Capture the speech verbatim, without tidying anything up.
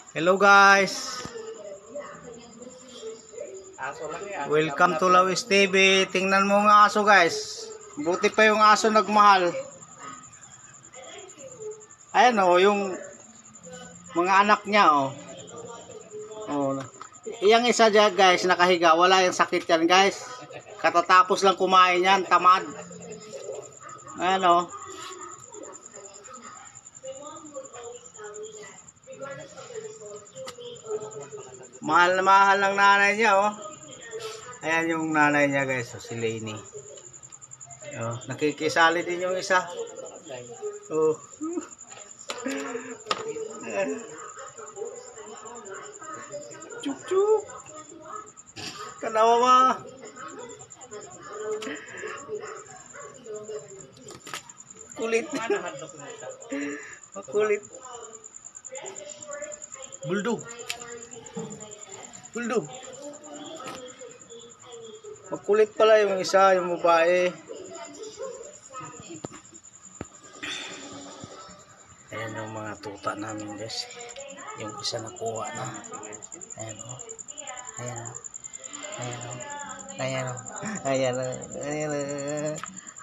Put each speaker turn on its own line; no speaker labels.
Hello guys, welcome to Lawis T V. Tingnan mo nga aso guys, buti pa yung aso nagmahal. Ayan o, yung mga anak niya o. Oh. Iyang isa dyan guys, nakahiga, wala yung sakit yan guys. Katatapos lang kumain yan, tamad. Ayan o. Mahal na mahal ng nanay niya oh. Ayan yung nanay niya guys, oh, si Lainey. Oh, nakikisali din yung isa. Oh. Chuk chuk. Kanawa ma. Kulit. Kulit. Bulldog. Bulldog. Makulit pala yung isa, yung babae. Ayan yung mga tuta namin guys. Yung isa nakuha na. Ayan o. Ayan o. Ayan o. Ayan o. Ayan o. Ayan o.